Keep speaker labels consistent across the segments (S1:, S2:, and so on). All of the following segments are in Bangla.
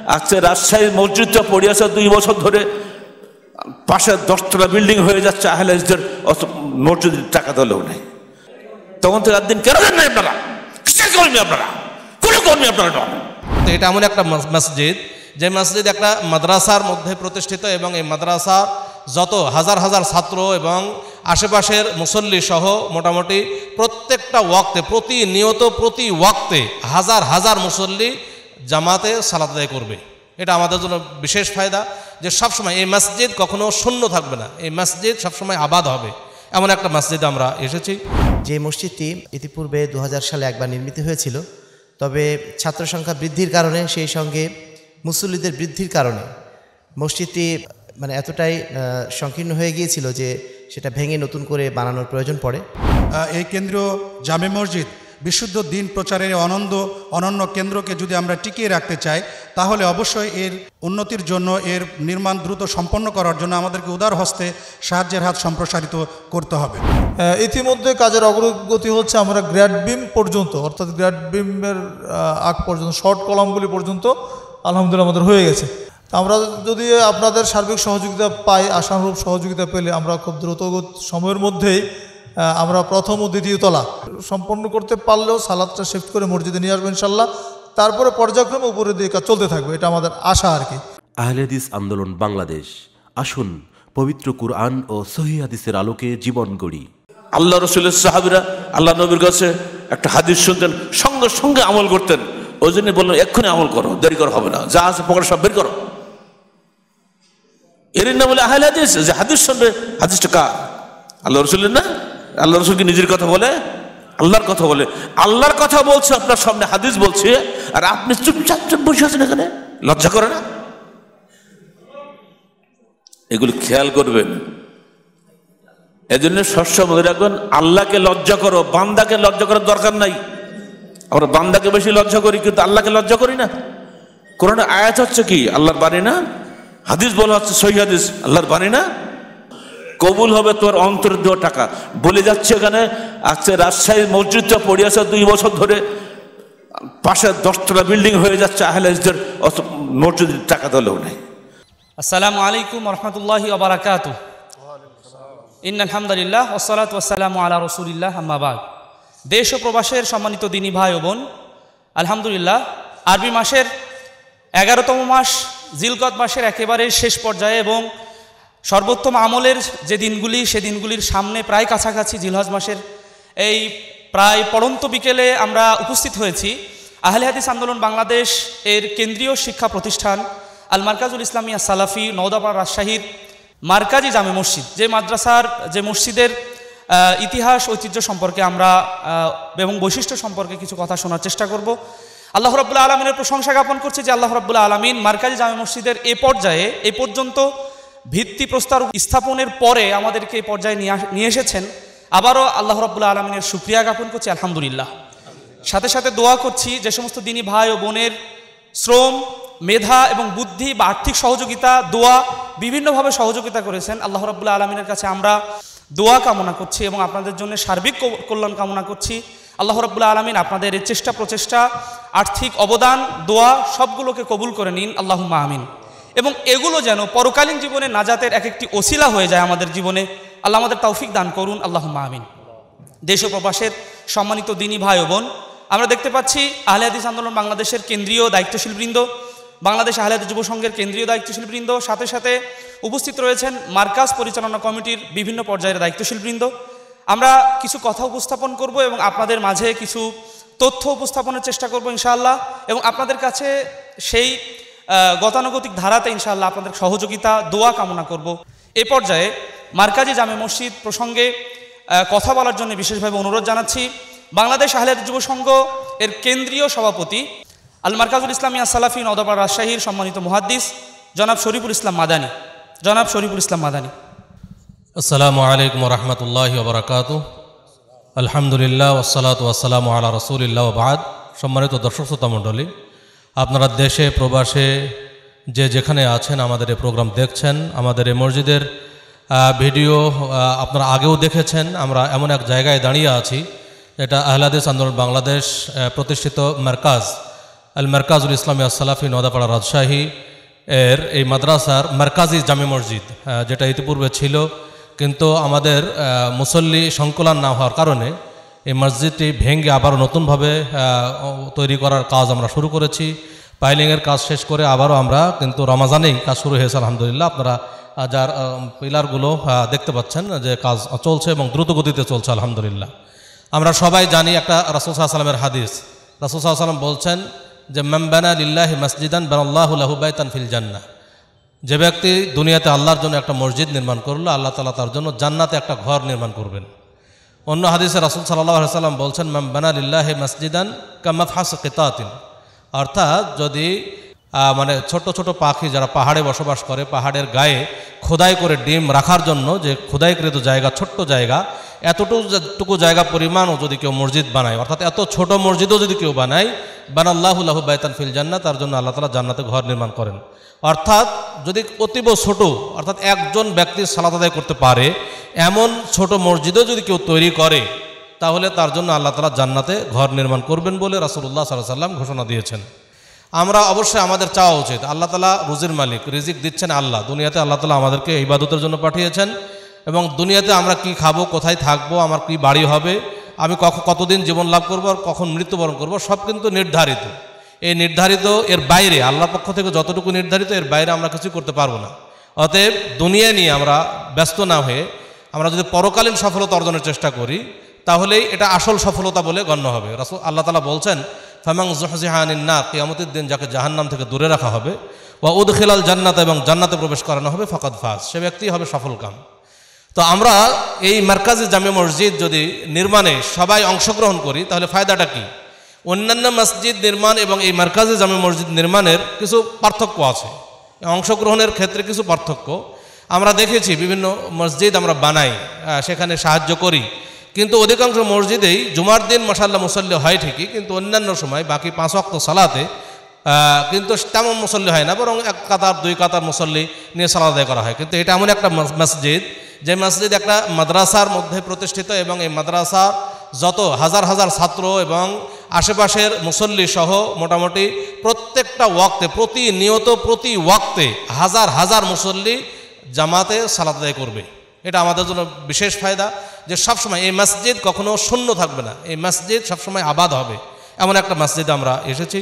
S1: আজকে রাজশাহী মসজিদটা পড়ে আছে 2 বছর ধরে, পাশে 10তলা বিল্ডিং হয়ে যাচ্ছে, আহলে হাদিসদের মসজিদের টাকা দলেও নেই। তখন থেকে একদিন কেন দেন না আপনারা? কিসের কর্মী আপনারা? কোন কর্মী আপনারা?
S2: এটা এমন একটা মসজিদ যে মসজিদ একটা মাদ্রাসার মধ্যে প্রতিষ্ঠিত, এবং এই মাদ্রাসার যত হাজার হাজার ছাত্র এবং আশেপাশের মুসল্লি সহ মোটামুটি প্রত্যেকটা ওয়াক্তে, প্রতিনিয়ত প্রতি ওয়াক্তে হাজার হাজার মুসল্লি জামাতে সালাত আদায় করবে। এটা আমাদের জন্য বিশেষ ফায়দা যে সবসময় এই মসজিদ কখনো শূন্য থাকবে না, এই মসজিদ সবসময় আবাদ হবে, এমন একটা মসজিদে আমরা এসেছি।
S3: যে মসজিদটি ইতিপূর্বে 2000 সালে একবার নির্মিত হয়েছিল, তবে ছাত্র সংখ্যা বৃদ্ধির কারণে সেই সঙ্গে মুসল্লিদের বৃদ্ধির কারণে মসজিদটি এতটাই সংকীর্ণ হয়ে গিয়েছিল যে সেটা ভেঙে নতুন করে বানানোর প্রয়োজন পড়ে।
S4: এই কেন্দ্রীয় জামে মসজিদ বিশুদ্ধ দিন প্রচারের অনন্য কেন্দ্রকে যদি আমরা টিকিয়ে রাখতে চাই, তাহলে অবশ্যই এর উন্নতির জন্য, এর নির্মাণ দ্রুত সম্পন্ন করার জন্য আমাদেরকে উদার হস্তে সাহায্যের হাত সম্প্রসারিত করতে হবে।
S5: ইতিমধ্যে কাজের অগ্রগতি হচ্ছে। আমরা গ্র্যাড বিম পর্যন্ত, অর্থাৎ গ্র্যাড বিমের আগ পর্যন্ত, শর্ট কলামগুলি পর্যন্ত আলহামদুলিল্লাহ আমাদের হয়ে গেছে। আমরা যদি আপনাদের সার্বিক সহযোগিতা পাই, আশানুরূপ সহযোগিতা পেলে আমরা খুব দ্রুত সময়ের মধ্যেই আমরা প্রথম ও দ্বিতীয় তলা সম্পন্ন করতে পারলেও সালাদটা শিফট করে মসজিদে নিয়ে আসবো ইনশাল্লাহ। তারপরে পর্যায়ক্রমে উপরের দিকে কাজ চলতে থাকবে, এটা আমাদের আশা আর কি।
S6: আহলে হাদিস আন্দোলন বাংলাদেশ, আসুন পবিত্র কুরআন ও সহিহ হাদিসের আলোকে জীবন গড়ি।
S1: আল্লাহ রসুলের সাহাবীরা আল্লাহ নবীর কাছে একটা হাদিস শুনতেন, সঙ্গে সঙ্গে আমল করতেন। ওই জন্য বললেন এক্ষুনি আমল করো, দেরি করা হবে না, যা আছে পকেটে সব বের করো। এর না বলে আহলে হাদিস, যে হাদিস শুনবে, হাদিসটা কার? আল্লাহ রসুলের না? আল্লাহ রসুল কি নিজের কথা বলে? আল্লাহর কথা বলে। আল্লাহর কথা বলছে, আপনার সামনে হাদিস বলছে, আর আপনি চুপচাপ বসে আছেন এখানে, লজ্জা করে না? এগুলো খেয়াল করবেন। এজন্য সবসময় মনে রাখবেন, আল্লাহকে লজ্জা করো, বান্দাকে লজ্জা করার দরকার নাই। আমরা বান্দাকে বেশি লজ্জা করি, কিন্তু আল্লাহকে লজ্জা করি না। কোরআনে আয়াত হচ্ছে কি? আল্লাহর বাণী না? হাদিস বলা হচ্ছে সহিহ হাদিস, আল্লাহর বাণী না? কবুল হবে তোর অন্তরের দেওয়া টাকা। বলে যাচ্ছে এখানে, আজকে রাজশাহী মসজিদটা পড়ে আছে 2 বছর ধরে, পাশে 10তলা বিল্ডিং হয়ে যাচ্ছে, আহলে হাদিসদের মসজিদের টাকা দলেও নেই।
S7: আসসালামু আলাইকুম রহমতুল্লাহি ওয়া বারাকাতুহু। ইন্নাল হামদুলিল্লাহ ওয়াসসালাতু ওয়াসসালামু আলা রাসূলিল্লাহ, আম্মা বাদ। দেশ ও প্রবাসের সম্মানিত দিনী ভাই ও বোন, আলহামদুলিল্লাহ আরবি মাসের 11তম মাস জিলকদ মাসের একেবারে শেষ পর্যায়ে এবং সর্বোত্তম আমলের যে দিনগুলি, সে দিনগুলির সামনে প্রায় কাছাকাছি জিলহজ মাসের এই প্রায় পড়ন্ত বিকেলে আমরা উপস্থিত হয়েছি আহলে হাদিস আন্দোলন বাংলাদেশ এর কেন্দ্রীয় শিক্ষা প্রতিষ্ঠান আল মারকাজুল ইসলামিয়া সালাফি নওদাপাড়া রাজশাহীর মারকাজি জামে মসজিদ, যে মাদ্রাসার, যে মসজিদের ইতিহাস ঐতিহ্য সম্পর্কে আমরা এবং বৈশিষ্ট্য সম্পর্কে কিছু কথা শোনার চেষ্টা করব। আল্লাহ রাব্বুল আলামিনের প্রশংসা জ্ঞাপন করছে যে আল্লাহ রাব্বুল আলামিন মারকাজি জামে মসজিদের এ পর্যায়ে, এ পর্যন্ত ভিত্তি প্রস্তর স্থাপনের পরে আমাদেরকে এই পর্যায়ে নিয়ে এসেছেন। আবারও আল্লাহ রাব্বুল আলামিনের শুকরিয়া জ্ঞাপন করছি, আলহামদুলিল্লাহ। সাথে সাথে দোয়া করছি যে সমস্ত দিনী ভাই ও বোনের শ্রম, মেধা এবং বুদ্ধি বা আর্থিক সহযোগিতা, দোয়া, বিভিন্নভাবে সহযোগিতা করেছেন, আল্লাহ রাব্বুল আলামিনের কাছে আমরা দোয়া কামনা করছি এবং আপনাদের জন্য সার্বিক কল্যাণ কামনা করছি। আল্লাহ রাব্বুল আলামিন আপনাদের এই চেষ্টা প্রচেষ্টা, আর্থিক অবদান, দোয়া সবগুলোকে কবুল করে নিন, আল্লাহুম্মা আমিন। এবং এগুলো যেন পরকালীন জীবনে নাজাতের এক একটি ওসিলা হয়ে যায় আমাদের জীবনে। আল্লাহ আমাদের তৌফিক দান করুন, আল্লাহুম্মা আমিন। দেশ ও প্রবাসের সম্মানিত দিনী ভাই ও বোন, আমরা দেখতে পাচ্ছি আহলে হাদিস আন্দোলন বাংলাদেশের কেন্দ্রীয় দায়িত্বশীল বৃন্দ, বাংলাদেশ আহলে হাদিস যুব সংঘের কেন্দ্রীয় দায়িত্বশীল বৃন্দ, সাথে সাথে উপস্থিত রয়েছেন মার্কাজ পরিচালনা কমিটির বিভিন্ন পর্যায়ের দায়িত্বশীল বৃন্দ। আমরা কিছু কথা উপস্থাপন করব এবং আপনাদের মাঝে কিছু তথ্য উপস্থাপনের চেষ্টা করব ইনশাআল্লাহ, এবং আপনাদের কাছে সেই গতানুগতিক ধারাতে ইনশাআল্লাহ আপনাদের সহযোগিতা, দোয়া কামনা করব। এ পর্যায়ে মারকাজি জামে মসজিদ প্রসঙ্গে কথা বলার জন্য বিশেষভাবে অনুরোধ জানাচ্ছি বাংলাদেশ আহলে হাদিস যুব সংঘ এর কেন্দ্রীয় সভাপতি আল মারকাজুল ইসলামিয়া সালাফি নওদাপাড়া রাজশাহীর সম্মানিত মুহাদ্দিস জনাব শরীফুল ইসলাম মাদানী। জনাব শরীফুল ইসলাম মাদানী।
S2: আসসালামু আলাইকুম রহমতুল্লাহি ওয়া বারাকাতুহু। আলহামদুলিল্লাহ ওয়াসসালাতু ওয়াসসালামু আলা রাসূলিল্লাহ ওয়া বাদ। সম্মানিত দর্শক শ্রোতা মণ্ডলী, আপনারা দেশে প্রবাসে যে যেখানে আছেন, আমাদের এই প্রোগ্রাম দেখছেন, আমাদের এই মসজিদের ভিডিও আপনারা আগেও দেখেছেন। আমরা এমন এক জায়গায় দাঁড়িয়ে আছি, এটা আহলে হাদিস আন্দোলন বাংলাদেশ প্রতিষ্ঠিত মারকাজ আল মারকাজুল ইসলামী আসসালাফি নওদাপাড়া রাজশাহী এর এই মাদ্রাসার মারকাজি জামে মসজিদ, যেটা ইতিপূর্বে ছিল, কিন্তু আমাদের মুসল্লি সংকুলান না হওয়ার কারণে এই মসজিদটি ভেঙে আবারও নতুনভাবে তৈরি করার কাজ আমরা শুরু করেছি। পাইলিংয়ের কাজ শেষ করে আবারও আমরা কিন্তু রমাজানেই কাজ শুরু হয়েছে আলহামদুলিল্লাহ। আপনারা যার পিলারগুলো দেখতে পাচ্ছেন যে কাজ চলছে এবং দ্রুত গতিতে চলছে আলহামদুলিল্লাহ। আমরা সবাই জানি একটা রাসূল সাল্লাল্লাহু আলাইহি ওয়াসাল্লামের হাদিস। রাসূল সাল্লাল্লাহু আলাইহি ওয়াসাল্লাম বলছেন যে মান বানা লিল্লাহি মাসজিদান বানাল্লাহু লাহু বাইতান ফিল জান্নাহ, যে ব্যক্তি দুনিয়াতে আল্লাহর জন্য একটা মসজিদ নির্মাণ করলো, আল্লাহ তাআলা তার জন্য জান্নাতে একটা ঘর নির্মাণ করবেন। অন্য হাদিসে রাসূল সাল্লাল্লাহু আলাইহি ওয়াসাল্লাম বলছেন মান বানা লিল্লাহি মাসজিদান কামাফহাস কিতাতিন, অর্থাৎ যদি মানে ছোট ছোট পাখি যারা পাহাড়ে বসবাস করে, পাহাড়ের গায়ে খোদাই করে ডিম রাখার জন্য যে খোদাইকৃত জায়গা, ছোট্ট জায়গা, এতটুকু জায়গা পরিমাণও যদি কেউ মসজিদ বানায়, অর্থাৎ এত ছোট মসজিদও যদি কেউ বানায়, বানাল্লাহু লাহু বাইতান ফিল জান্নাহ, তার জন্য আল্লাহ তাআলা জান্নাতে ঘর নির্মাণ করেন। অর্থাৎ যদি অতীব ছোট, অর্থাৎ একজন ব্যক্তি সালাত আদায় করতে পারে এমন ছোট মসজিদও যদি কেউ তৈরি করে, তাহলে তার জন্য আল্লাহ তাআলা জান্নাতে ঘর নির্মাণ করবেন বলে রাসূলুল্লাহ সাল্লাল্লাহু আলাইহি ওয়াসাল্লাম ঘোষণা দিয়েছেন। আমরা অবশ্যই আমাদের চাওয়া উচিত, আল্লাহ তাআলা রুজির মালিক, রিজিক দিচ্ছেন আল্লাহ। দুনিয়াতে আল্লাহ তাআলা আমাদেরকে ইবাদতের জন্য পাঠিয়েছেন এবং দুনিয়াতে আমরা কি খাবো, কোথায় থাকবো, আমার কি বাড়ি হবে, আমি কতদিন জীবন লাভ করবো আর কখন মৃত্যুবরণ করবো, সব কিন্তু নির্ধারিত। এই নির্ধারিত এর বাইরে, আল্লাহর পক্ষ থেকে যতটুকু নির্ধারিত এর বাইরে আমরা কিছু করতে পারবো না। অতএব দুনিয়া নিয়ে আমরা ব্যস্ত না হয়ে আমরা যদি পরকালীন সফলতা অর্জনের চেষ্টা করি, তাহলেই এটা আসল সফলতা বলে গণ্য হবে। রাসূল আল্লাহ তাআলা বলছেন ফামান যুহজিহা আনিন নার, কিয়ামতের দিন যাকে জাহান্নাম থেকে দূরে রাখা হবে, ওয়া উদখিলাল জান্নাত, এবং জান্নাতে প্রবেশ করানো হবে, ফাকাদ ফাজ, সে ব্যক্তি হবে সফলকাম। তো আমরা এই মারকাজি জামে মসজিদ যদি নির্মাণে সবাই অংশগ্রহণ করি, তাহলে ফায়দাটা কি? অন্যান্য মসজিদ নির্মাণ এবং এই মারকাজি জামে মসজিদ নির্মাণের কিছু পার্থক্য আছে, অংশগ্রহণের ক্ষেত্রে কিছু পার্থক্য আমরা দেখেছি। বিভিন্ন মসজিদ আমরা বানাই, সেখানে সাহায্য করি, কিন্তু অধিকাংশ মসজিদেই জুমার দিন মাশাআল্লাহ মুসল্লি হয় ঠিকই, কিন্তু অন্যান্য সময় বাকি 5 ওয়াক্ত সালাতে কিন্তু তেমন মুসল্লি হয় না, বরং 1 কাতার 2 কাতার মুসল্লি নিয়ে সালাত আদায় করা হয়। কিন্তু এটা এমন একটা মসজিদ, যে মসজিদ একটা মাদ্রাসার মধ্যে প্রতিষ্ঠিত এবং এই মাদ্রাসার যত হাজার হাজার ছাত্র এবং আশেপাশের মুসল্লি সহ মোটামুটি প্রত্যেকটা ওয়াক্তে, প্রতি ওয়াক্তে হাজার হাজার মুসল্লি জামাতে সালাত আদায় করবে। এটা আমাদের জন্য বিশেষ ফায়দা, যে সবসময় এই মসজিদ কখনো শূন্য থাকবে না, এই মসজিদ সবসময় আবাদ হবে। এমন একটা মসজিদ আমরা এসেছি,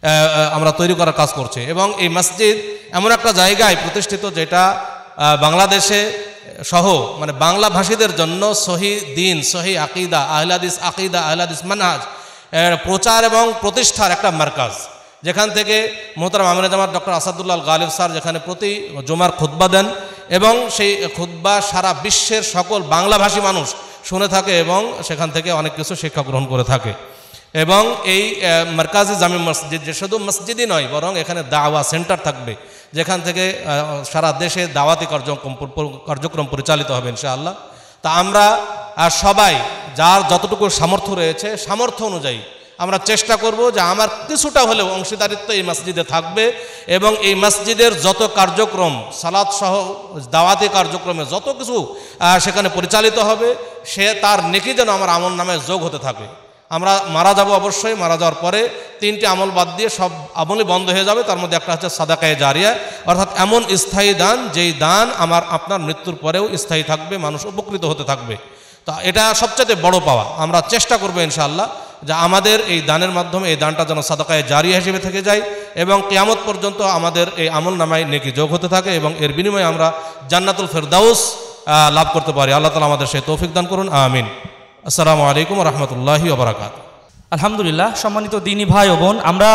S2: আমরা তৈরি করার কাজ করছি। এবং এই মসজিদ এমন একটা জায়গায় প্রতিষ্ঠিত যেটা বাংলাদেশে সহ মানে বাংলা ভাষীদের জন্য সহি দিন, সহি আকিদা, আহলে হাদিস আকিদা, আহলে হাদিস মানহাজ প্রচার এবং প্রতিষ্ঠার একটা মারকাজ, যেখান থেকে মোহতারাম আমিরে জামাত ডক্টর আসাদুল্লাহ গালিব স্যার যেখানে প্রতি জুমার খুতবা দেন এবং সেই খুতবা সারা বিশ্বের সকল বাংলাভাষী মানুষ শুনে থাকে এবং সেখান থেকে অনেক কিছু শিক্ষা গ্রহণ করে থাকে। এবং এই মারকাজি জামে মসজিদ যে শুধু মসজিদই নয়, বরং এখানে দাওয়া সেন্টার থাকবে, যেখান থেকে সারা দেশে দাওয়াতি কার্যক্রম পরিচালিত হবে ইনশাআল্লাহ। তা আমরা সবাই যার যতটুকু সামর্থ্য রয়েছে, সামর্থ্য অনুযায়ী আমরা চেষ্টা করব যে আমার কিছুটা হলেও অংশীদারিত্ব এই মসজিদে থাকবে এবং এই মসজিদের যত কার্যক্রম, সালাত সহ দাওয়াতি কার্যক্রমে যত কিছু সেখানে পরিচালিত হবে, সে তার নেকি যেন আমার আমল নামে যোগ হতে থাকে। আমরা মারা যাব, অবশ্যই মারা যাওয়ার পরে 3টি আমল বাদ দিয়ে সব আমলই বন্ধ হয়ে যাবে। তার মধ্যে একটা হচ্ছে সাদাকায়ে জারিয়া, অর্থাৎ এমন স্থায়ী দান যেই দান আপনার মৃত্যুর পরেও স্থায়ী থাকবে, মানুষ উপকৃত হতে থাকবে। তা এটা সবচেয়ে বড় পাওয়া। আমরা চেষ্টা করবো ইনশাআল্লাহ যে আমাদের এই দানের মাধ্যমে এই দানটা যেন সাদাকায়ে জারিয়া হিসেবে থেকে যায় এবং কিয়ামত পর্যন্ত আমাদের এই আমল নামায় নেকি যোগ হতে থাকে এবং এর বিনিময়ে আমরা জান্নাতুল ফেরদাউস লাভ করতে পারি। আল্লাহ তাআলা আমাদের সেই তৌফিক দান করুন, আমিন। আসসালামু আলাইকুম ওয়া রাহমাতুল্লাহি ওয়া বারাকাতুহু।
S7: আলহামদুলিল্লাহ, সম্মানিত দিনী ভাই ও বোন, আমরা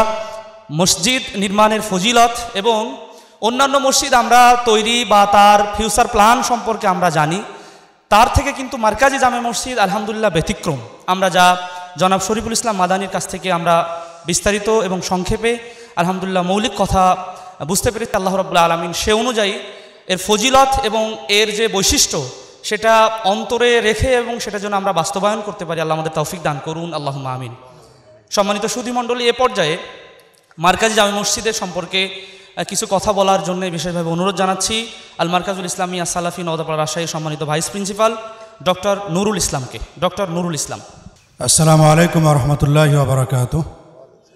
S7: মসজিদ নির্মাণের ফজিলত এবং অন্যান্য মসজিদ আমরা তৈরি বা তার ফিউচার প্ল্যান সম্পর্কে আমরা জানি, তার থেকে কিন্তু মারকাজি জামে মসজিদ আলহামদুলিল্লাহ ব্যতিক্রম। আমরা যা জনাব শরীফুল ইসলাম মাদানির কাছ থেকে আমরা বিস্তারিত এবং সংক্ষেপে আলহামদুলিল্লাহ মৌলিক কথা বুঝতে পেরেছি, আল্লাহ রাব্বুল আলামিন সে অনুযায়ী এর ফজিলত এবং এর যে বৈশিষ্ট্য সেটা অন্তরে রেখে এবং সেটা যেন আমরা বাস্তবায়ন করতে পারি, আল্লাহ আমাদের তৌফিক দান করুন, আল্লাহুম্মা আমিন। সম্মানিত সুধীমণ্ডলী, এ পর্যায়ে মারকাজি জামে মসজিদের সম্পর্কে কিছু কথা বলার জন্য বিশেষভাবে অনুরোধ জানাচ্ছি আল মারকাজুল ইসলামী সালাফি নওদাপাড়া রাজশাহী সম্মানিত ভাইস প্রিন্সিপাল ডক্টর নুরুল ইসলামকে। ডক্টর নুরুল ইসলাম।
S4: আসসালামু আলাইকুম ওয়া রাহমাতুল্লাহি ওয়া বারাকাতুহু।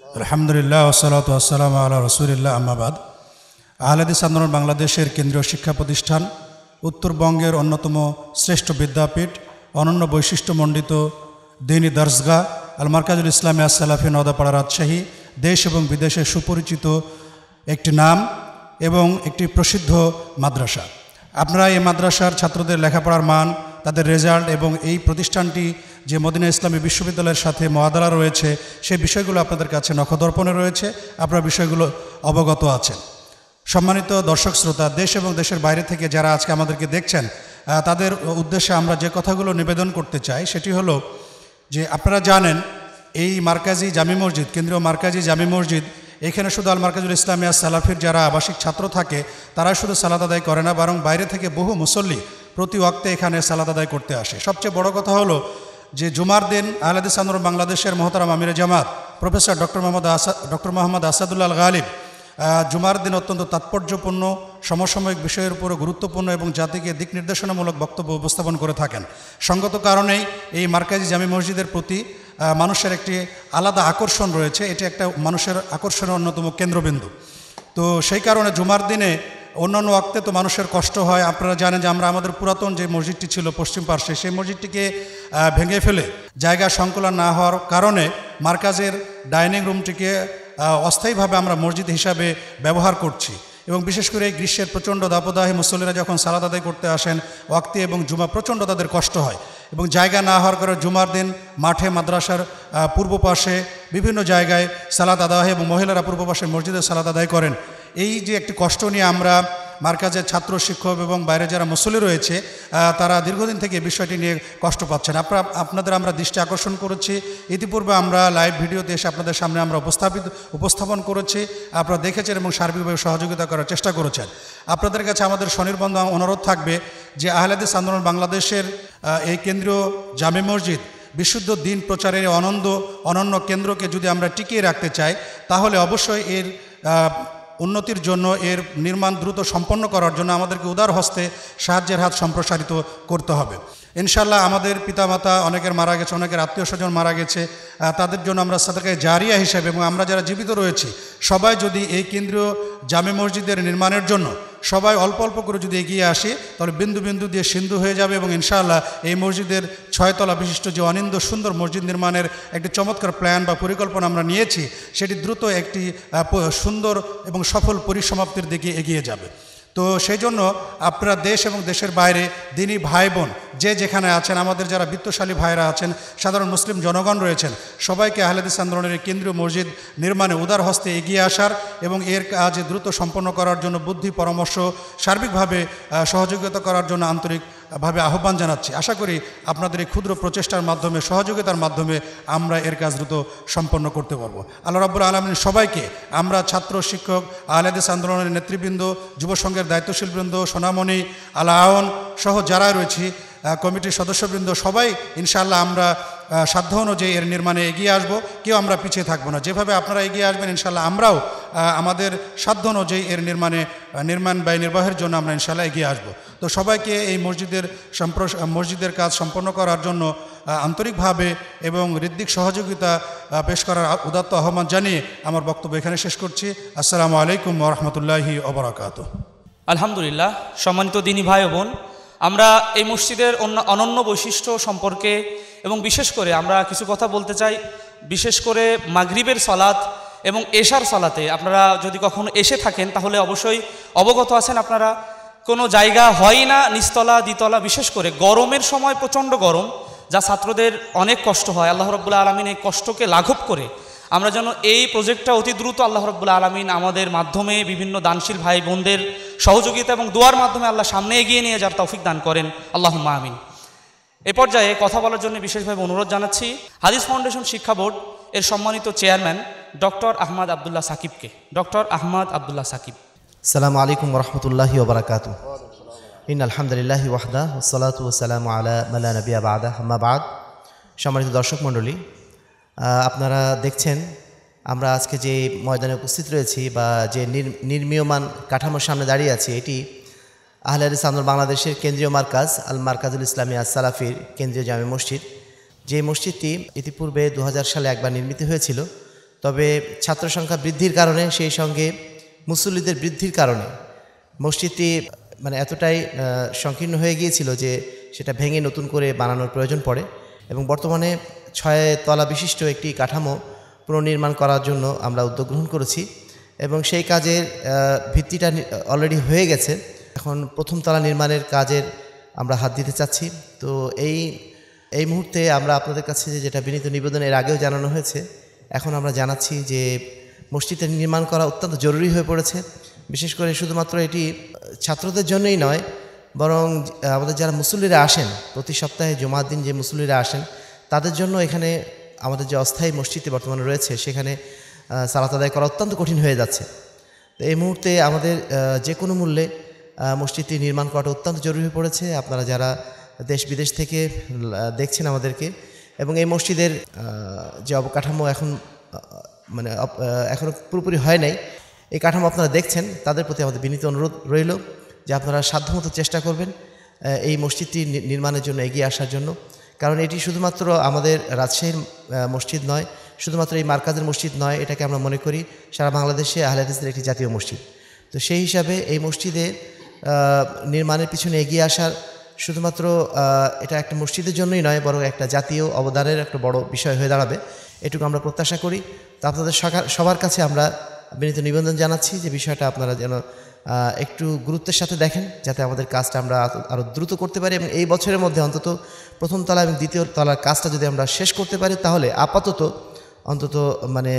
S4: আলহামদুলিল্লাহ ওয়াসসালাতু ওয়াসসালামু আলা রাসূলিল্লাহ আম্মা বাদ। আহলে হাদিস আন্দোলন বাংলাদেশের কেন্দ্রীয় শিক্ষা প্রতিষ্ঠান, উত্তরবঙ্গের অন্যতম শ্রেষ্ঠ বিদ্যাপীঠ, অনন্য বৈশিষ্ট্যমণ্ডিত দ্বীনি দরসগাহ আল মারকাজুল ইসলামী আস-সালাফি নওদাপাড়া রাজশাহী দেশ এবং বিদেশে সুপরিচিত একটি নাম এবং একটি প্রসিদ্ধ মাদ্রাসা। আপনারা এই মাদ্রাসার ছাত্রদের লেখাপড়ার মান, তাদের রেজাল্ট এবং এই প্রতিষ্ঠানটি যে মদিনা ইসলামী বিশ্ববিদ্যালয়ের সাথে মোয়াদালা রয়েছে সেই বিষয়গুলো আপনাদের কাছে নখদর্পণে রয়েছে, আপনারা বিষয়গুলো অবগত আছেন। সম্মানিত দর্শক শ্রোতা, দেশ এবং দেশের বাইরে থেকে যারা আজকে আমাদেরকে দেখছেন, তাদের উদ্দেশ্যে আমরা যে কথাগুলো নিবেদন করতে চাই সেটি হলো যে আপনারা জানেন এই মার্কাজি জামি মসজিদ, কেন্দ্রীয় মার্কাজি জামি মসজিদ, এখানে শুধু আল মারকাজুল ইসলামী সালাফির যারা আবাসিক ছাত্র থাকে তারা শুধু সালাত আদায় করে না, বরং বাইরে থেকে বহু মুসল্লি প্রতি ওয়াক্তে এখানে সালাত আদায় করতে আসে। সবচেয়ে বড় কথা হলো যে জুমার দিন আহলে হাদিস আন্দোলন বাংলাদেশের মহতারাম আমিরে জামাত প্রফেসর ডক্টর মোহাম্মদ আসাদুল্লাহ গালিব জুমার দিন অত্যন্ত তাৎপর্যপূর্ণ সমসাময়িক বিষয়ের উপর গুরুত্বপূর্ণ এবং জাতিকে দিক নির্দেশনামূলক বক্তব্য উপস্থাপন করে থাকেন। সঙ্গত কারণেই এই মার্কাজি জামি মসজিদের প্রতি মানুষের একটি আলাদা আকর্ষণ রয়েছে, এটি একটা মানুষের আকর্ষণের অন্যতম কেন্দ্রবিন্দু। তো সেই কারণে জুমার দিনে অন্যান্য ওয়াক্তে তো মানুষের কষ্ট হয়। আপনারা জানেন যে আমরা আমাদের পুরাতন যে মসজিদটি ছিল পশ্চিম পার্শ্বে, সেই মসজিদটিকে ভেঙে ফেলে জায়গা সংকুলন না হওয়ার কারণে মার্কাজের ডাইনিং রুমটিকে অস্থায়ীভাবে আমরা মসজিদ হিসাবে ব্যবহার করছি। এবং বিশেষ করে এই গ্রীষ্মের প্রচণ্ড দাবদাহে মুসল্লিরা যখন সালাত আদায় করতে আসেন ওয়াক্তি এবং জুমা প্রচণ্ড তাদের কষ্ট হয় এবং জায়গা না হওয়ার কারণে জুমার দিন মাঠে মাদ্রাসার পূর্ব পাশে বিভিন্ন জায়গায় সালাত আদায় হয় এবং মহিলারা পূর্ব পাশে মসজিদে সালাত আদায় করেন। এই যে একটি কষ্ট নিয়ে আমরা মার্কাজের ছাত্র শিক্ষক এবং বাইরে যারা মুসল্লি রয়েছে তারা দীর্ঘদিন থেকে এই বিষয়টি নিয়ে কষ্ট পাচ্ছেন। আপনাদের আমরা দৃষ্টি আকর্ষণ করেছি, ইতিপূর্বে আমরা লাইভ ভিডিওতে এসে আপনাদের সামনে আমরা উপস্থাপন করেছি, আপনারা দেখেছেন এবং সার্বিকভাবে সহযোগিতা করার চেষ্টা করেছেন। আপনাদের কাছে আমাদের স্বনির্বন্ধ অনুরোধ থাকবে যে আহলে হাদিস আন্দোলন বাংলাদেশের এই কেন্দ্রীয় জামে মসজিদ বিশুদ্ধ দ্বীন প্রচারের অনন্য কেন্দ্রকে যদি আমরা টিকিয়ে রাখতে চাই তাহলে অবশ্যই এর উন্নতির জন্য, এর নির্মাণ দ্রুত সম্পন্ন করার জন্য আমাদেরকে উদার হস্তে সাহায্যের হাত সম্প্রসারিত করতে হবে। ইনশাআল্লাহ আমাদের পিতামাতা অনেকের মারা গেছে, অনেকের আত্মীয় স্বজন মারা গেছে, তাদের জন্য আমরা সাদাকায়ে জারিয়া হিসেবে এবং আমরা যারা জীবিত রয়েছি সবাই যদি এই কেন্দ্রীয় জামে মসজিদের নির্মাণের জন্য সবাই অল্প অল্প করে যদি এগিয়ে আসি তাহলে বিন্দু বিন্দু দিয়ে সিন্ধু হয়ে যাবে এবং ইনশাআল্লাহ এই মসজিদের 6 তলা বিশিষ্ট যে অনিন্দ সুন্দর মসজিদ নির্মাণের একটি চমৎকার প্ল্যান বা পরিকল্পনা আমরা নিয়েছি সেটি দ্রুত একটি সুন্দর এবং সফল পরিসমাপ্তির দিকে এগিয়ে যাবে। তো সেই জন্য আপনারা দেশ এবং দেশের বাইরে দিনী ভাই বোন যে যেখানে আছেন, আমাদের যারা বিত্তশালী ভাইরা আছেন, সাধারণ মুসলিম জনগণ রয়েছেন, সবাইকে আহলে হাদিস আন্দোলনের কেন্দ্রীয় মসজিদ নির্মাণে উদার হস্তে এগিয়ে আসার এবং এর কাজ দ্রুত সম্পন্ন করার জন্য বুদ্ধি পরামর্শ সার্বিকভাবে সহযোগিতা করার জন্য আন্তরিকভাবে আহ্বান জানাচ্ছি। আশা করি আপনাদের এই ক্ষুদ্র প্রচেষ্টার মাধ্যমে, সহযোগিতার মাধ্যমে আমরা এর কাজ দ্রুত সম্পন্ন করতে পারবো। আল্লাহ রাব্বুল আলামিন সবাইকে, আমরা ছাত্র শিক্ষক, আহলে হাদিস আন্দোলনের নেতৃবৃন্দ, যুব সংঘের দায়িত্বশীলবৃন্দ, সোনামণি, আল আওন সহ যারা রয়েছি, কমিটির সদস্যবৃন্দ, সবাই ইনশাআল্লাহ আমরা সাধ্য অনুযায়ী এর নির্মাণে এগিয়ে আসবো, কেউ আমরা পিছিয়ে থাকবো না। যেভাবে আপনারা এগিয়ে আসবেন ইনশাআল্লাহ আমরাও আমাদের সাধ্য অনুযায়ী এর নির্মাণ ব্যয় নির্বাহের জন্য আমরা ইনশাআল্লাহ এগিয়ে আসবো। তো সবাইকে এই মসজিদের কাজ সম্পন্ন করার জন্য আন্তরিকভাবে এবং হৃদ্দিক সহযোগিতা পেশ করার উদাত্ত আহ্বান জানিয়ে আমার বক্তব্য এখানে শেষ করছি। আসসালামু আলাইকুম ওয়া রাহমাতুল্লাহি ওয়া বারাকাতুহু।
S7: আলহামদুলিল্লাহ, সম্মানিত দিনী ভাই ও বোন, আমরা এই মসজিদের অনন্য বৈশিষ্ট্য সম্পর্কে এবং বিশেষ করে আমরা কিছু কথা বলতে চাই। বিশেষ করে মাগরিবের সালাত এবং এশার সালাতে আপনারা যদি কখনো এসে থাকেন তাহলে অবশ্যই অবগত আছেন আপনারা, কোনো জায়গা হয় না নিচতলা দ্বিতলা, বিশেষ করে গরমের সময় প্রচণ্ড গরম, যা ছাত্রদের অনেক কষ্ট হয়। আল্লাহ রাব্বুল আলামিন এই কষ্টকে লাঘব করে আমরা যেন এই প্রজেক্টটা অতি দ্রুত আল্লাহ রাব্বুল আলামিন আমাদের মাধ্যমে বিভিন্ন দানশীল ভাই বোনদের সহযোগিতা এবং দোয়ার মাধ্যমে আল্লাহ সামনে এগিয়ে নিয়ে যার তৌফিক দান করেন, আল্লাহুম্মা আমিন। এ পর্যায়ে কথা বলার জন্য বিশেষভাবে অনুরোধ জানাচ্ছি হাদিস ফাউন্ডেশন শিক্ষা বোর্ড এর সম্মানিত চেয়ারম্যান ডক্টর আহমদ আবদুল্লাহ সাকিবকে। ডক্টর আহমদ আবদুল্লাহ সাকিব।
S3: আসসালামু আলাইকুম ওয়া রাহমাতুল্লাহি ওয়া বারাকাতুহু। ইন্নাল হামদুলিল্লাহি ওয়াহদা ওয়াসসালাতু ওয়াসসালামু আলা মান লা নাবিয়্যা বা'দা, আম্মা বা'দ। সম্মানিত দর্শক মণ্ডলী, আপনারা দেখছেন আমরা আজকে যে ময়দানে উপস্থিত রয়েছি বা যে নির্মীয়মান কাঠামোর সামনে দাঁড়িয়ে আছি, এটি আহলে হাদিস আন্দোলন বাংলাদেশের কেন্দ্রীয় মার্কাজ আল মারকাজুল ইসলামী আস-সালাফির কেন্দ্রীয় জামে মসজিদ। যে মসজিদটি ইতিপূর্বে 2000 সালে একবার নির্মিত হয়েছিল, তবে ছাত্র সংখ্যা বৃদ্ধির কারণে সেই সঙ্গে মুসল্লিদের বৃদ্ধির কারণে মসজিদটি মানে এতটাই সংকীর্ণ হয়ে গিয়েছিল যে সেটা ভেঙে নতুন করে বানানোর প্রয়োজন পড়ে এবং বর্তমানে 6 তলা বিশিষ্ট একটি কাঠামো পুনর্নির্মাণ করার জন্য আমরা উদ্যোগ গ্রহণ করেছি এবং সেই কাজের ভিত্তিটা অলরেডি হয়ে গেছে। এখন প্রথম তলা নির্মাণের কাজের আমরা হাত দিতে চাচ্ছি। তো এই মুহূর্তে আমরা আপনাদের কাছে যেটা বিনীত নিবেদন এর আগেও জানানো হয়েছে, এখন আমরা জানাচ্ছি যে মসজিদের নির্মাণ করা অত্যন্ত জরুরি হয়ে পড়েছে। বিশেষ করে শুধুমাত্র এটি ছাত্রদের জন্যই নয়, বরং আমাদের যারা মুসল্লিরা আসেন, প্রতি সপ্তাহে জুমার দিন যে মুসল্লিরা আসেন তাদের জন্য এখানে আমাদের যে অস্থায়ী মসজিদটি বর্তমানে রয়েছে সেখানে সালাত আদায় করা অত্যন্ত কঠিন হয়ে যাচ্ছে। তো এই মুহূর্তে আমাদের যে কোনো মূল্যে মসজিদটি নির্মাণ করাটা অত্যন্ত জরুরি হয়ে পড়েছে। আপনারা যারা দেশ বিদেশ থেকে দেখছেন আমাদেরকে, এবং এই মসজিদের যে অবকাঠামো এখন মানে এখনও পুরোপুরি হয় নাই, এই কাঠামো আপনারা দেখছেন, তাদের প্রতি আমাদের বিনীত অনুরোধ রইল যে আপনারা সাধ্যমতো চেষ্টা করবেন এই মসজিদটি নির্মাণের জন্য, এগিয়ে আসার জন্য। কারণ এটি শুধুমাত্র আমাদের রাজশাহীর মসজিদ নয়, শুধুমাত্র এই মার্কাজের মসজিদ নয়, এটাকে আমরা মনে করি সারা বাংলাদেশে আহলে হাদিসের একটি জাতীয় মসজিদ। তো সেই হিসাবে এই মসজিদে নির্মাণের পিছনে এগিয়ে আসার শুধুমাত্র এটা একটা মসজিদের জন্যই নয়, বরং একটা জাতীয় অবদানের একটা বড় বিষয় হয়ে দাঁড়াবে, এটুকু আমরা প্রত্যাশা করি। তো আপনাদের সবার কাছে আমরা বিনীত নিবেদন জানাচ্ছি যে বিষয়টা আপনারা যেন একটু গুরুত্বের সাথে দেখেন, যাতে আমাদের কাজটা আমরা আরও দ্রুত করতে পারি এবং এই বছরের মধ্যে অন্তত প্রথম তলা এবং দ্বিতীয় তলার কাজটা যদি আমরা শেষ করতে পারি, তাহলে আপাতত অন্তত মানে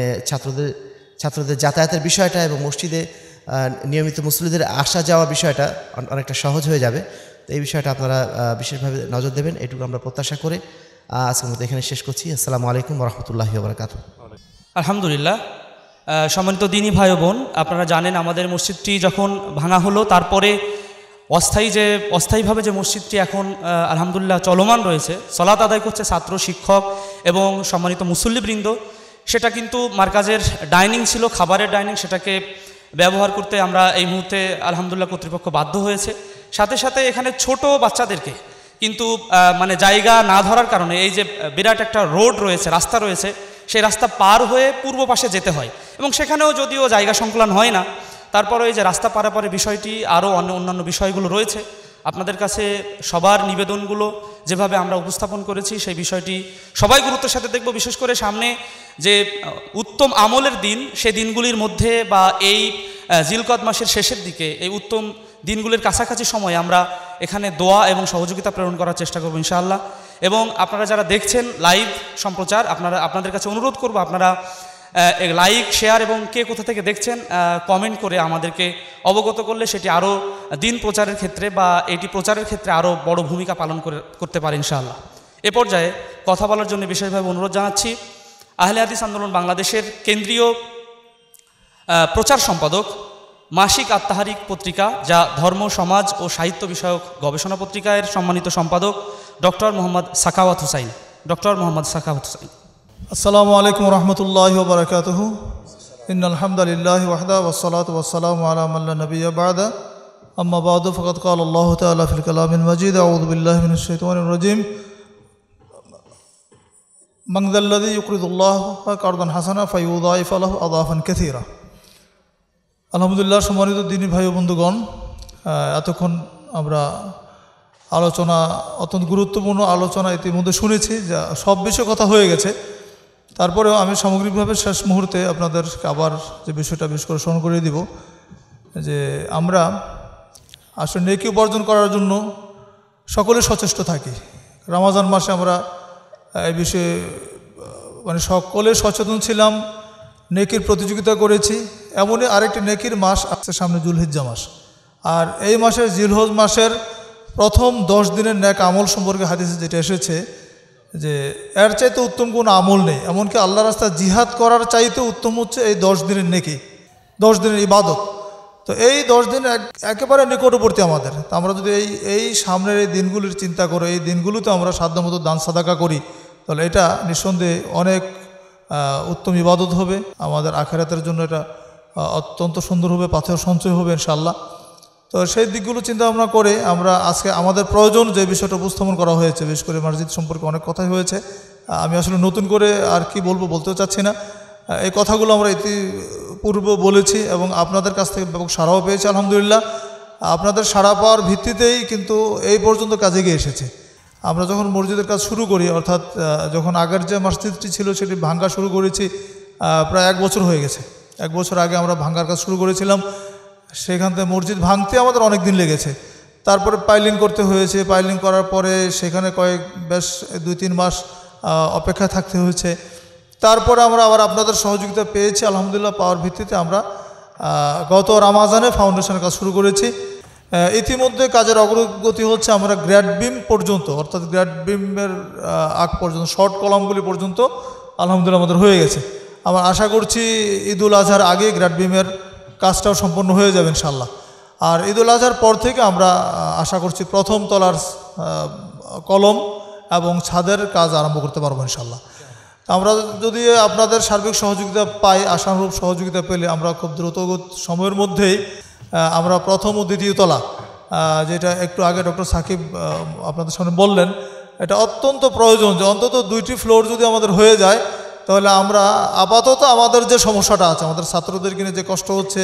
S3: ছাত্রদের যাতায়াতের বিষয়টা এবং মসজিদে নিয়মিত মুসল্লিদের আসা যাওয়া বিষয়টা অনেকটা সহজ হয়ে যাবে। তো এই বিষয়টা আপনারা বিশেষভাবে নজর দেবেন, এটুকু আমরা প্রত্যাশা করে আজকের মতো এখানে শেষ করছি। আসসালামু আলাইকুম ওয়া রাহমাতুল্লাহি ওয়া বারাকাতুহু।
S7: আলহামদুলিল্লাহ। সম্মানিত দিনী ভাই ও বোন, আপনারা জানেন আমাদের মসজিদটি যখন ভাঙা হলো, তারপরে অস্থায়ীভাবে যে মসজিদটি এখন আলহামদুলিল্লাহ চলমান রয়েছে, সালাত আদায় করছে ছাত্র, শিক্ষক এবং সম্মানিত মুসল্লিবৃন্দ, সেটা কিন্তু মার্কাজের ডাইনিং ছিল, খাবারের ডাইনিং, সেটাকে ব্যবহার করতে আমরা এই মুহূর্তে আলহামদুলিল্লাহ কর্তৃপক্ষ বাধ্য হয়েছে। সাথে সাথে এখানে ছোট বাচ্চাদেরকে কিন্তু মানে জায়গা না ধরার কারণে এই যে বিরাট একটা রোড রয়েছে, রাস্তা রয়েছে, সেই রাস্তা পার হয়ে পূর্ব পাশে যেতে হয় এবং সেখানেও যদিও জায়গা সংকুলান হয় না, তারপরে এই যে রাস্তা পারাপারের বিষয়টি আরও অন্যান্য বিষয়গুলো রয়েছে। আপনাদের কাছে সবার নিবেদনগুলো যেভাবে আমরা উপস্থাপন করেছি সেই বিষয়টি সবাই গুরুত্বের সাথে দেখব। বিশেষ করে সামনে যে উত্তম আমলের দিন, সেই দিনগুলির মধ্যে বা এই জিলকদ মাসের শেষের দিকে এই উত্তম দিনগুলির কাছাকাছি সময়ে আমরা এখানে দোয়া এবং সহযোগিতা প্রেরণ করার চেষ্টা করব ইনশাআল্লাহ। এবং আপনারা যারা দেখছেন লাইভ সম্প্রচার, আপনাদের কাছে অনুরোধ করব আপনারা লাইক, শেয়ার এবং কে কোথা থেকে দেখছেন কমেন্ট করে আমাদেরকে অবগত করলে সেটি আরও দিন প্রচারের ক্ষেত্রে বা এটি প্রচারের ক্ষেত্রে আরও বড় ভূমিকা পালন করতে পারে ইনশাআল্লাহ। এ পর্যায়ে কথা বলার জন্য বিশেষভাবে অনুরোধ জানাচ্ছি আহলে হাদিস আন্দোলন বাংলাদেশের কেন্দ্রীয় প্রচার সম্পাদক, মাসিক আত্মাহারিক পত্রিকা যা ধর্ম, সমাজ ও সাহিত্য বিষয়ক গবেষণা পত্রিকার সম্মানিত সম্পাদক ডক্টর মোহাম্মদ সাখাওয়াত হুসাইন।
S5: আসসালামু আলাইকুম রহমতুল্লাহি ওয়া বারাকাতুহু। ইন্নাল হামদুলিল্লাহি ওয়াহদা ওয়াসসালাতু ওয়াসসালামু আলা মান লা নাবিয়্যা বা'দা, আম্মা বা'দু ফাকাদ ক্বালা আল্লাহু তাআলা ফিল কালামিল মাজিদ, আউযু বিল্লাহি মিনাশ শাইতানির রাজীম। মান যাল্লাযী ইউকরিদুল্লাহা কারদান হাসানা ফায়ুদাইফু লাহু আদাফান কাসীরা। আলহামদুলিল্লাহ, সম্মানিত দিনী ভাই ও বন্ধুগণ, এতক্ষণ আমরা আলোচনা, অত্যন্ত গুরুত্বপূর্ণ আলোচনা ইতিমধ্যে শুনেছি, যা সব বিষয়ে কথা হয়ে গেছে। তারপরেও আমি সামগ্রিকভাবে শেষ মুহূর্তে আপনাদের আবার যে বিষয়টা বিশেষ করে স্মরণ করিয়ে দিব যে আমরা আসলে নেকি উপার্জন করার জন্য সকলে সচেষ্ট থাকি। রমজান মাসে আমরা এই বিষয়ে মানে সকলে সচেতন ছিলাম, নেকির প্রতিযোগিতা করেছি। এমনই আরেকটি নেকির মাস আসছে সামনে, জুলহিজ্জা মাস। আর এই মাসের জিলহজ মাসের প্রথম 10 দিনের নেক আমল সম্পর্কে হাদিসে যেটা এসেছে যে এর চাইতে উত্তম কোনো আমল নেই, এমনকি আল্লাহ রাস্তায় জিহাদ করার চাইতে উত্তম হচ্ছে এই 10 দিনের নেকি, 10 দিনের ইবাদত। তো এই 10 দিন একেবারে নিকটবর্তী আমাদের। তো আমরা যদি এই সামনের এই দিনগুলির চিন্তা করে এই দিনগুলোতে আমরা সাধ্যমতো দান সাদাকা করি, তাহলে এটা নিঃসন্দেহে অনেক উত্তম ইবাদত হবে। আমাদের আখিরাতের জন্য এটা অত্যন্ত সুন্দর হবে, পাথেয় সঞ্চয় হবে ইনশাআল্লাহ। তো সেই দিকগুলো চিন্তা ভাবনা করে আমরা আজকে আমাদের প্রয়োজন যে বিষয়টা উপস্থাপন করা হয়েছে, বিশেষ করে মসজিদ সম্পর্কে অনেক কথাই হয়েছে। আমি আসলে নতুন করে আর কি বলতেও চাচ্ছি না। এই কথাগুলো আমরা ইতিপূর্বে বলেছি এবং আপনাদের কাছ থেকে ব্যাপক সাড়াও পেয়েছি আলহামদুলিল্লাহ। আপনাদের সাড়া পাওয়ার ভিত্তিতেই কিন্তু এই পর্যন্ত কাজে গিয়ে এসেছে। আমরা যখন মসজিদের কাজ শুরু করি, অর্থাৎ যখন আগের যে মসজিদটি ছিল সেটি ভাঙ্গা শুরু করেছি প্রায় 1 বছর হয়ে গেছে। 1 বছর আগে আমরা ভাঙ্গার কাজ শুরু করেছিলাম। সেখান থেকে মসজিদ ভাঙতে আমাদের অনেক দিন লেগেছে। তারপরে পাইলিং করতে হয়েছে। পাইলিং করার পরে সেখানে বেশ 2-3 মাস অপেক্ষায় থাকতে হয়েছে। তারপরে আমরা আবার আপনাদের সহযোগিতা পেয়েছি আলহামদুলিল্লাহ। পাওয়ার ভিত্তিতে আমরা গত রমাজানে ফাউন্ডেশনের কাজ শুরু করেছি। ইতিমধ্যে কাজের অগ্রগতি হচ্ছে। আমরা গ্র্যাড বিম পর্যন্ত, অর্থাৎ গ্র্যাড বিমের আগ পর্যন্ত, শর্ট কলামগুলি পর্যন্ত আলহামদুলিল্লাহ আমাদের হয়ে গেছে। আমরা আশা করছি ঈদুল আজহার আগে গ্র্যাড বিমের কাজটাও সম্পন্ন হয়ে যাবে ইনশাল্লাহ। আর ঈদুল আজহার পর থেকে আমরা আশা করছি প্রথম তলার কলম এবং ছাদের কাজ আরম্ভ করতে পারবো ইনশাল্লাহ। আমরা যদি আপনাদের সার্বিক সহযোগিতা পাই, আশানুরূপ সহযোগিতা পেলে আমরা খুব দ্রুত সময়ের মধ্যেই আমরা প্রথম ও দ্বিতীয় তলা, যেটা একটু আগে ডক্টর সাকিব আপনাদের সামনে বললেন, এটা অত্যন্ত প্রয়োজন যে অন্তত 2টি ফ্লোর যদি আমাদের হয়ে যায় তাহলে আমরা আপাতত আমাদের যে সমস্যাটা আছে, আমাদের ছাত্রদের কিনে যে কষ্ট হচ্ছে,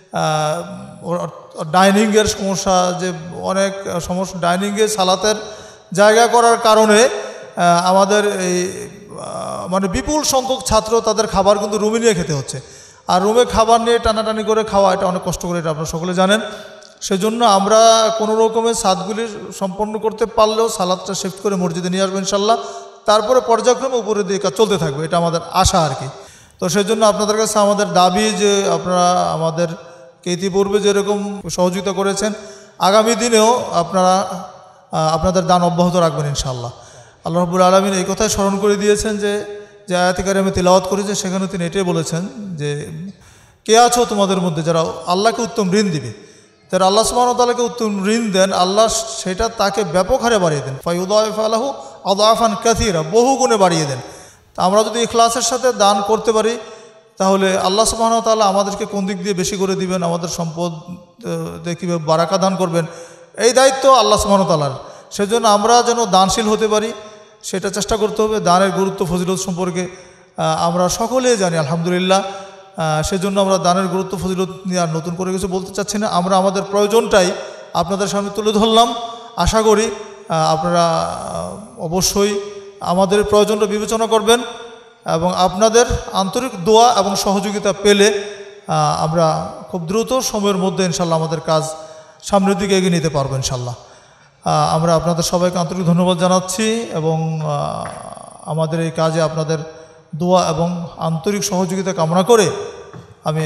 S5: ডাইনিংয়ের সমস্যা, যে অনেক সমস্যা, ডাইনিংয়ে সালাতের জায়গা করার কারণে আমাদের এই মানে বিপুল সংখ্যক ছাত্র তাদের খাবার কিন্তু রুমে নিয়ে খেতে হচ্ছে। আর রুমে খাবার নিয়ে টানাটানি করে খাওয়া এটা অনেক কষ্ট করে, এটা আপনারা সকলে জানেন। সেজন্য আমরা কোনো রকমের ছাদগুলি সম্পন্ন করতে পারলেও সালাদটা শিফট করে মসজিদে নিয়ে আসবো ইনশাল্লাহ। তারপরে পর্যায়ক্রমে উপরে দিয়ে কাজ চলতে থাকবে, এটা আমাদের আশা আর কি। তো সেজন্য আপনাদের কাছে আমাদের দাবি যে আপনারা আমাদেরকে ইতিপূর্বে যেরকম সহযোগিতা করেছেন, আগামী দিনেও আপনারা আপনাদের দান অব্যাহত রাখবেন ইনশাল্লাহ। আল্লাহ রাব্বুল আলামিন এই কথাই স্মরণ করে দিয়েছেন যে আয়াতে কারিমে তিলাওয়াত করেছে, সেখানে তিনি এটাই বলেছেন যে কে আছো তোমাদের মধ্যে যারা আল্লাহকে উত্তম ঋণ দিবে। যারা আল্লাহ সুবহানাহু ওয়া তাআলাকে উত্তম ঋণ দেন, আল্লাহ সেটা তাকে ব্যাপক হারে বাড়িয়ে দেন। ফায়ুদাইফু লাহু আদাফান কাসীরা, বহু গুণে বাড়িয়ে দেন। তা আমরা যদি ইখলাসের সাথে দান করতে পারি তাহলে আল্লাহ সুবহানাহু ওয়া তাআলা আমাদেরকে কোন দিক দিয়ে বেশি করে দিবেন, আমাদের সম্পদ কীভাবে বারাকা দান করবেন, এই দায়িত্ব আল্লাহ সুবহানাহু ওয়া তাআলার। সেজন্য আমরা যেন দানশীল হতে পারি সেটা চেষ্টা করতে হবে। দানের গুরুত্ব ফজিলত সম্পর্কে আমরা সকলেই জানি আলহামদুলিল্লাহ। সেজন্য আমরা দানের গুরুত্ব ফজিলত নিয়ে আর নতুন করে কিছু বলতে চাচ্ছি না। আমরা আমাদের প্রয়োজনটাই আপনাদের সামনে তুলে ধরলাম। আশা করি আপনারা অবশ্যই আমাদের প্রয়োজনটা বিবেচনা করবেন এবং আপনাদের আন্তরিক দোয়া এবং সহযোগিতা পেলে আমরা খুব দ্রুত সময়ের মধ্যে ইনশাল্লাহ আমাদের কাজ সামনের দিকে এগিয়ে নিতে পারবো ইনশাল্লাহ। আমরা আপনাদের সবাইকে আন্তরিক ধন্যবাদ জানাচ্ছি এবং আমাদের এই কাজে আপনাদের দোয়া এবং আন্তরিক সহযোগিতা কামনা করে আমি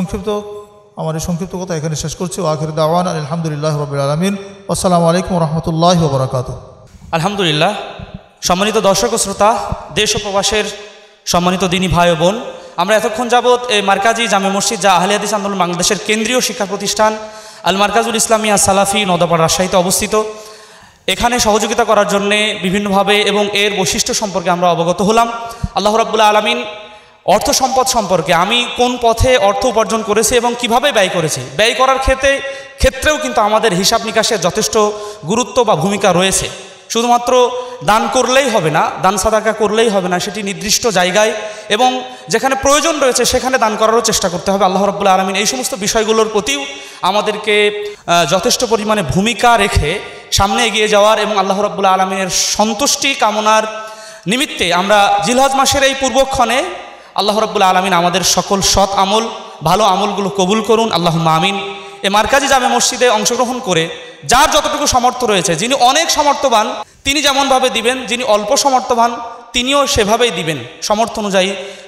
S5: আমার এই সংক্ষিপ্ত কথা এখানে শেষ করছি। আখির দাওয়ানা আলহামদুলিল্লাহ রাব্বিল আলামিন। আসসালামু আলাইকুম ওয়া রাহমাতুল্লাহি ওয়া বারাকাতুহু।
S7: আলহামদুলিল্লাহ। সম্মানিত দর্শক ও শ্রোতা, দেশ ও প্রবাসের সম্মানিত দিনী ভাই ও বোন, আমরা এতক্ষণ যাবৎ এই মার্কাজি জামে মসজিদ, যা আহলে হাদিস আন্দোলন বাংলাদেশের কেন্দ্রীয় শিক্ষা প্রতিষ্ঠান আল মার্কাজুল ইসলামিয়া সালাফি নওদাপাড়া রাজশাহীতে অবস্থিত, এখানে সহযোগিতা করার জন্যে বিভিন্নভাবে এবং এর বৈশিষ্ট্য সম্পর্কে আমরা অবগত হলাম। আল্লাহ রাব্বুল আলামিন অর্থ সম্পদ সম্পর্কে, আমি কোন পথে অর্থ উপার্জন করেছি এবং কিভাবে ব্যয় করেছি, ব্যয় করার ক্ষেত্রেও কিন্তু আমাদের হিসাব নিকাশের যথেষ্ট গুরুত্ব বা ভূমিকা রয়েছে। শুধুমাত্র দান করলেই হবে না, দান সাদাকা করলেই হবে না, সেটি নির্দিষ্ট জায়গায় এবং যেখানে প্রয়োজন রয়েছে সেখানে দান করারও চেষ্টা করতে হবে। আল্লাহ রাব্বুল আলামিন এই সমস্ত বিষয়গুলোর প্রতিও আমাদেরকে যথেষ্ট পরিমাণে ভূমিকা রেখে সামনে এগিয়ে যাওয়ার এবং আল্লাহ রাব্বুল আলামিনের সন্তুষ্টি কামনার নিমিত্তে আমরা জিলহজ মাসের এই পূর্বক্ষণে আল্লাহ রাব্বুল আলামিন আমাদের সকল সৎ আমল, ভালো আমলগুলো কবুল করুন, আল্লাহুম্মা আমিন। এ মার্কাজি জামে মসজিদে অংশগ্রহণ করে যার যতটুকু সামর্থ্য রয়েছে, যিনি অনেক সামর্থ্যবান তিনি যেমনভাবে দিবেন, যিনি অল্প সামর্থ্যবান তিনিও সেভাবেই দিবেন। সামর্থ্য অনুযায়ী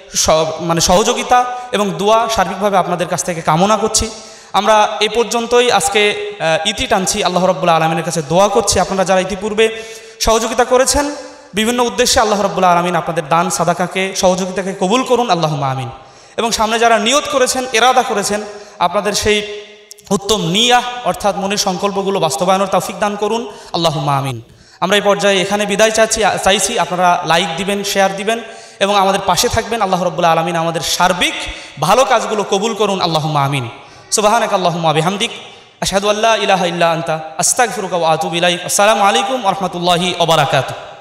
S7: সহযোগিতা এবং দোয়া সার্বিকভাবে আপনাদের কাছ থেকে কামনা করছি। আমরা এই পর্যন্তই আজকে ইতি টানছি। আল্লাহ রাব্বুল আলামিনের কাছে দোয়া করছি আপনারা যারা ইতিপূর্বে সহযোগিতা করেছেন বিভিন্ন উদ্দেশ্যে, আল্লাহ রাব্বুল আলামিন আপনাদের দান সাদাকাকে, সহযোগিতাকে কবুল করুন, আল্লাহুম্মা আমিন। এবং সামনে যারা নিয়ত করেছেন, ইরাদা করেছেন, আপনাদের সেই উত্তম নিয়াহ অর্থাৎ মনের সংকল্পগুলো বাস্তবায়নের তৌফিক দান করুন, আল্লাহুম্মা আমিন। আমরা এই পর্যায়ে এখানে বিদায় চাইছি। আপনারা লাইক দিবেন, শেয়ার দিবেন এবং আমাদের পাশে থাকবেন। আল্লাহ রাব্বুল আলামিন আমাদের সার্বিক ভালো কাজগুলো কবুল করুন, আল্লাহুম্মা আমিন। সুবহানাকা আল্লাহুম্মা বিহামদিক, আশহাদু আল্লা ইলাহা ইল্লা আনতা, আস্তাগফিরুকা ওয়া আতুবু ইলাইক। আসসালামু আলাইকুম ওয়া রাহমাতুল্লাহি ওয়া বারাকাতুহু।